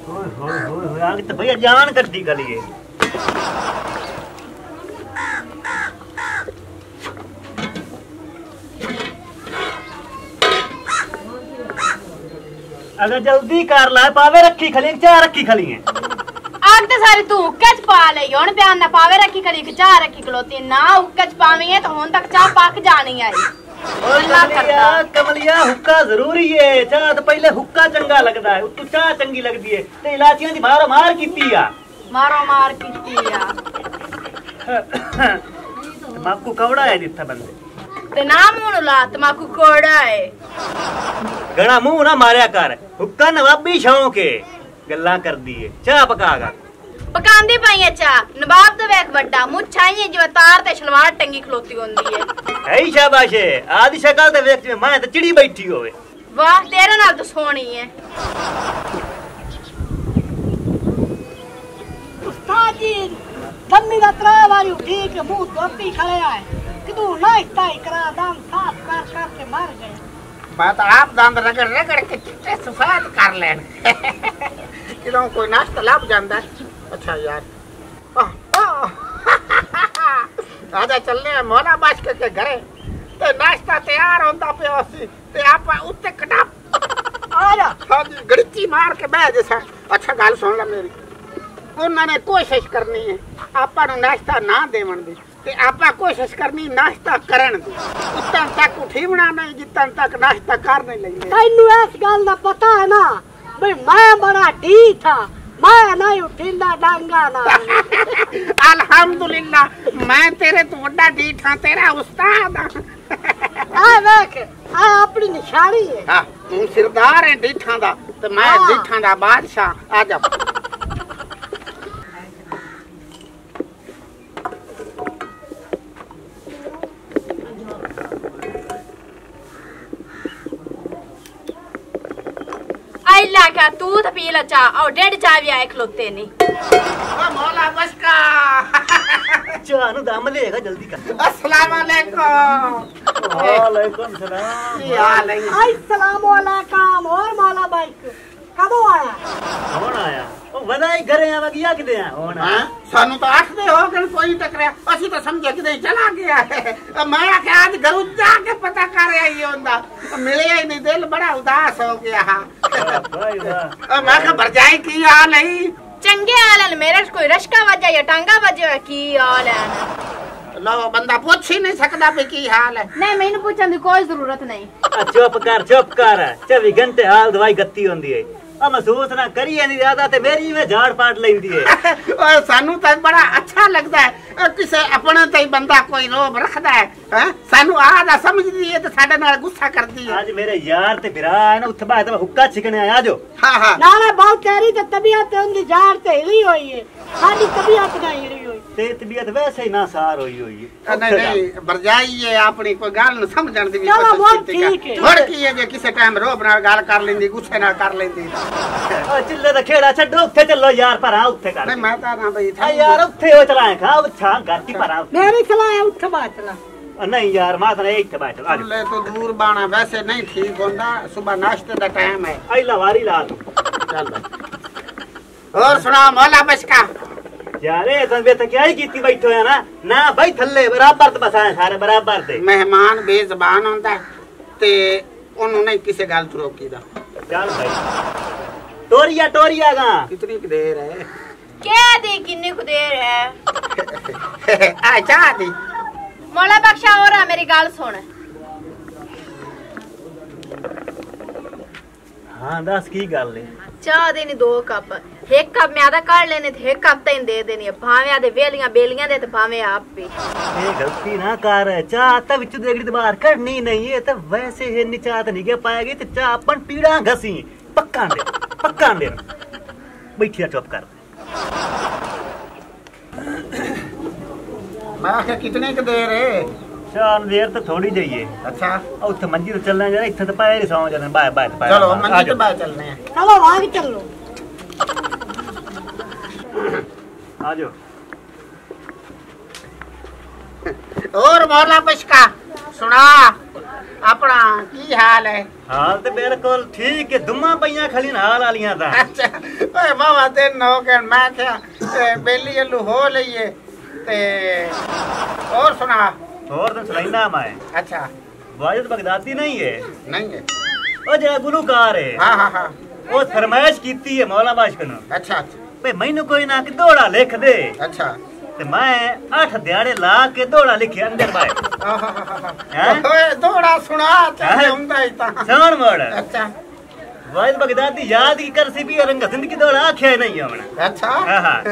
आगे तो भैया जान कट्टी गली है। अगर जल्दी कर ला पावे रखी खली चार रखी खली है आग ते सारी तू हुक्के च पा ले हुन बयान ना पावे रखी खली चाह रखी खलोती ना हुक्के च पावी है तो हुन तक चाह पक जानी आई। कमलिया हुक्का जरूरी है चाह तो पहले हुक्का चंगा लगदा है तू चाह चंगी लगदी है ते इलाचियां दी मारो मार कीती आ मारो मार कीती आ तमाकू कवड़ा है दिथा बंदे ते ना मुंह ला तमाकू कोड़ा है घना मुंह ना मारिया कर हुक्का नवाबी शौक है गल्ला कर दी है चाह पकागा पकांदी पई है चाह नवाब दा वेख बड्डा मुछाई जो तार ते सलवार टंगी खलोती होंदी है ऐ शाबाश है आदि शक्ल ते वेख मैं तो चिड़ी बैठी होवे वाह तेरे नाल तो सोहनी है। उस्ताद जी दम्मी दा त्रा वाली उठी के मुंह धोती खड़े आए कि तू नाश्ता ही करा दाम साफ कर के मर गए। बात आप दांत रगड़ रगड़ के चिट्टे सफेद कर लेन किलों कोई नाश्ता लाभ जांदा है। अच्छा यार आजा चलने हैं मौला बादशाह के घरे ते नाश्ता तैयार होंदा पिया सी ते आप उत्ते कटाप आजा हां जी गड़ची मार के बैठ जैसा। अच्छा गल सुन ले मेरी उन्होंने कोशिश करनी है आपा नु नाश्ता ना देवन दी ते आपा कोशिश करनी नाश्ता करन दी उतन तक उठीवना नहीं जितन तक नाश्ता कर नहीं लेंगे। तैनू इस गल दा पता है ना भाई मैं बड़ा ढी था मैं नहीं उठींदा डांगा ना अल्हम्दुलिल्लाह मैं तेरे तो बड़ा ढी था तेरा उस्ताद आ देख आ अपनी निशानी है। हां तू सिरदार है ढीठा दा ते मैं ढीठा दा बादशाह आ जा। आइला क्या तू तो पी ला चाह और डेढ़ चाह भी आए खलोते नहीं ओ मौला बशका चाह नु दम लेगा जल्दी कर। अस्सलाम वालेकुम। वालेकुम सलाम। ये हाल है अस्सलाम वालेकुम और मौला भाई कदों आया कौन आया ओ वदाई घरे आवा गया किदे आ होण हां सानू तो 8 दे हो गए कोई टकरिया असि तो समझे कि चला गया है मैं आके आज घर जाके पता कर आई होंदा मिले ही नहीं दिल बड़ा उदास हो गया भाई वाह मैं का भरजाई की हाल है चंगे हाल है मेरे कोई रश्का वजा या टांगा वजा की हाल है लो बंदा पूछ ही नहीं सकता भी की हाल है। नहीं मैंने पूछने की कोई जरूरत नहीं। चुप कर 24 घंटे हाल दवाई गत्ती होंदी है महसूस ना करिए नहीं ज्यादा ते मेरी में झाड़ पाट लेंदी है और सानू तो बड़ा अच्छा लगता है किसे अपने ते बंदा कोई रोब रखदा है हैं सानू आदा समझदी है तो साडे नाल गुस्सा करदी है। आज मेरे यार ते फिरा है ना उठ बात हुक्का छिकने आया जो। हां हां ना ना बहुत तेरी तो तबीयत उनकी झाड़ ते हिली हुई है साडी तबीयत नहीं हिली हुई ते तबीयत वैसे ही ना सार हुई है नहीं भरजाई है अपनी कोई गल न समझण दी भी चलो बहुत कोशिश ठीक है होड़ की है जे किसे टाइम रोब नाल गल कर लेंदी गुस्से नाल कर लेंदी ओ चिल्ले दा खेड़ा छड्डो उत्थे चलो यार परा उत्थे कर। नहीं मैं ता ना भाई आ यार उत्थे हो चलाए खा अच्छा घर की परा मेरी सलाह है उठ बाचला नहीं यार मां तो एक बैठ आ ले तो दूर बाना वैसे नहीं ठीक होंदा सुबह नाश्ते दा टाइम है आइला वारी ला तू चल भाई और सुना मौला बशका यार ए तन बे क्या ही कीती बैठो है ना भाई थल्ले बराबर तो बसाए सारे बराबर ते मेहमान बेजबान होंदा ते ओनु नहीं किसे गल तो रोकीदा। चल भाई टोरिया गा कितनी देर है क्या दी किन्नी को देर है आ चाह दी मौला बख्शा और मेरी गल सुन। हां दस की गल है चाह देनी 2 कप एक कप मैं आधा काट लेने थे एक कप तैन दे देनी भावे आधे वेलियां बेलियां दे ते भावे आप भी ये गलती ना कर चाह ता विच देगड़ी ते बाहर करनी नहीं है तो वैसे है निचात नहीं के पाएगी तो चाह अपन पीड़ा घसी पक्का दे बैठिया चुप कर। मैं आखे कितने की देर है शान देर तो थोड़ी जाइए। अच्छा उठ मंजी तो चलना जरा इथे तो पैर सौ जाने बाय बाय चलो मंजी के बाद चलने हैं चलो भाग चलो आ जाओ और मौला बशका सुना अपना की हाल है? हाल तो बिल्कुल ठीक है, दुमा पईयां खली हाल वालियां दा। अच्छा ओए मामा दिन हो गए, मैं क्या बेली अल्लू हो लईए ते और सुना। और तो सुनाइना मैं। अच्छा वाजिद बगदादी नहीं है? नहीं है। ओ जरा गुलूकार है। हाँ हाँ हाँ। वो फरमाइश कीती है मौला बाशक ने। अच्छा अच्छा भाई मैनू कोई ना कि दौड़ा लिख दे। अच्छा ते मैं 8 दिहाड़े ला के दौड़ा लिखे अंदर बाहर। ओए दौड़ा सुना चाहे हुंदा ही ता सुन मोड़। अच्छा वाजिद बगदादी याद की कर सी भी रंग जिंदगी दौड़ा आख्या नहीं हमने। अच्छा हां हां।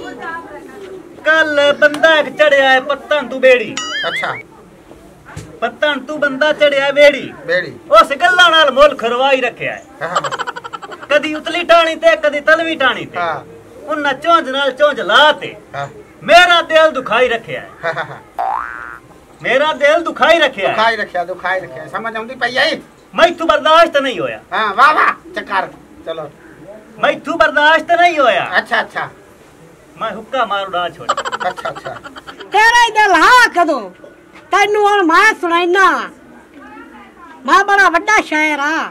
कल बंदा एक चढ़या है पत्तन तू बेड़ी। अच्छा पत्तन तू बंदा चढ़या बेड़ी। बेड़ी उस गल्ला नाल मोल खरवाई रखया है। हां कदी उतली टाणी ते कदी तलवी टाणी ते। हां उन्ना चोंज नाल चोंज लाते। हां मेरा दिल दुखाई रखया है। हां मेरा दिल दुखाई रखया है। दुखाई रखया समझ आउंदी पई आई। मैं तू बर्दाश्त नहीं होया। हां वाह वाह चकार चलो मैं तू बर्दाश्त नहीं होया। अच्छा अच्छा मैं हुक्का मारू डा छोड़। अच्छा अच्छा तेरा दिल हाँ कदों तेनू हुण मैं सुनाइना। मैं बड़ा वड्डा शायर हाँ।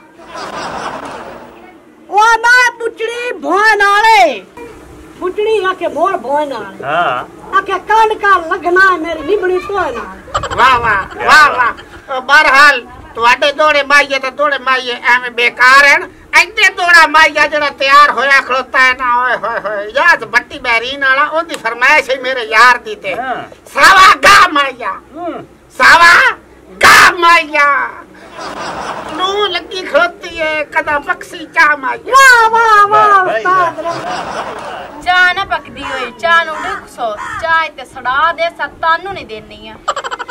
ओ मैं पुछड़ी भोए नाले पुछड़ी आके बोल भोए नाले। हां आके कांड का लगना है मेरी निबड़ी तोए नाल। वाह वाह वाह वाह। बहरहाल तुहाडे दौड़े माइये ते दौड़े माइये एवें बेकार हैं। ऐते दौड़ा माइया जड़ा तैयार होया खड़ोता है ना। ओए होए होए याद बट्टी बहरीन वाला ओदी फरमाइश है मेरे यार दी ते। सावा गा माइया सावा गा माइया नू लगी खड़ोती है कदा बक्सी चा माइया। वाह वाह वाह उस्ताद चाह ना पकदी होए चाह नु दुखसो चाह ते सड़ा दे सतानू नहीं देनी है।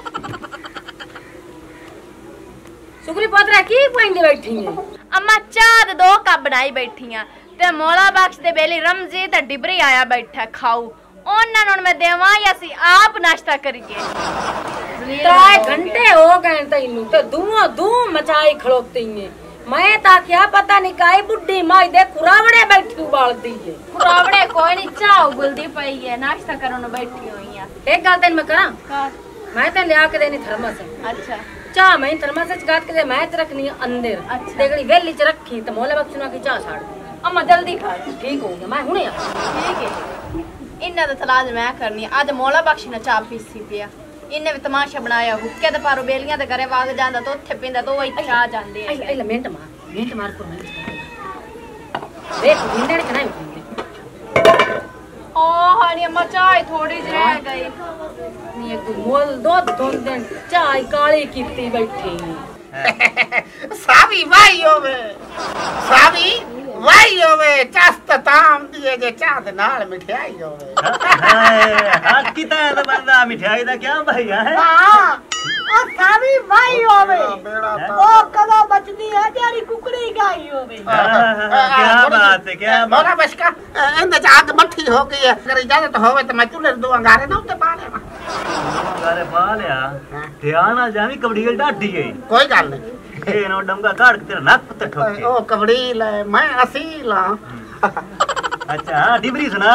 सुखरी पोतरा की पाइंदे बैठी है? अम्मा चाह दे 2 कप बनाई बैठी हां ते मौला बख्श दे बेली रमजी ते डिबरी आया बैठा खाऊ ओना नु मैं देवा या सी आप नाश्ता करिए। 3 घंटे हो गए तैनू ते धुआं धूम मचाई खड़ोती है। मैं ता क्या पता नहीं काई बुड्ढी माई दे खुरावड़े बैठी उबाल दी है। खुरावड़े कोई नहीं चाह उबलदी पई है नाश्ता करन बैठी हुई है। एक गल तेन मैं करा मैं ते लिया के देनी थर्मस। अच्छा चाह मैं थर्मस च गात के मैं ते रखनी अंदर। अच्छा देखड़ी वेली च रखी ते मोले बख्शना की चाह छाड़ अम्मा जल्दी खा ठीक हो गया मैं हुने आ। ठीक है इन्ना तो तलाज मैं करनी आज मौला बख्श ने चाह पीसी पिया इन्ने भी तमाशा बनाया हुक्के ते पारो बेलियां ते घरे वाग जांदा तो उत्थे पिंदा तो इत्थे आ जांदे हैं। ए मिनट मार को देख जिंदे ने कनाई उठे। ओ हानी अम्मा चाय थोड़ी जी रह गई। नी एक मोल दो दिन चाय काली कीती बैठी। सावी वाई होवे सावी वाई होवे चस्त ताम दिए जे चांद नाल मिठाई होवे। हां किता है बंदा मिठाई दा क्या भैया है? हां ओ सावी भाई होवे बेड़ा ओ कदों बचदी है जेरी कुकड़ी गाई होवे। क्या बात है क्या मोरा बसका इंदे जाग मट्ठी हो गई है। अगर इजाजत होवे तो मैं चूल्हे 2 अंगारे ना उते पा लेवा। अंगारे पा लिया ध्यान आ जावी कबड़ी डाडी गई। कोई गल नहीं ए नो डंगा काट के तेरा नाक पे ठोके। ओ कबड़ी ले मैं असील हां। अच्छा डिबरी सुना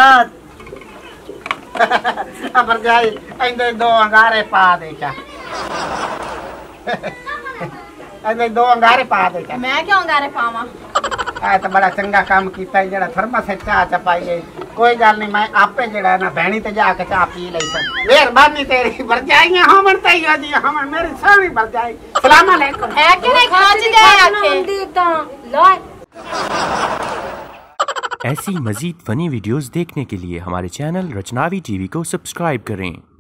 अबर जाई इंदे 2 अंगारे पा दे क्या। इंदे 2 अंगारे पा दे क्या। मैं क्यों अंगारे पावा आ तो बड़ा चंगा काम कीता है जेड़ा थर्मस से चाह चपाई है। कोई गल नहीं मैं आपे जेड़ा ना भैणी ते जाके चाह पी लई सन। मेहरबानी तेरी भरजाइयां हमन तई जी हमन मेरी सारी भरजाई सलाम अलैकुम है कि नहीं खाच दे आखे ता लाए। ऐसी मजीद फनी वीडियोस देखने के लिए हमारे चैनल रचनावी टीवी को सब्सक्राइब करें।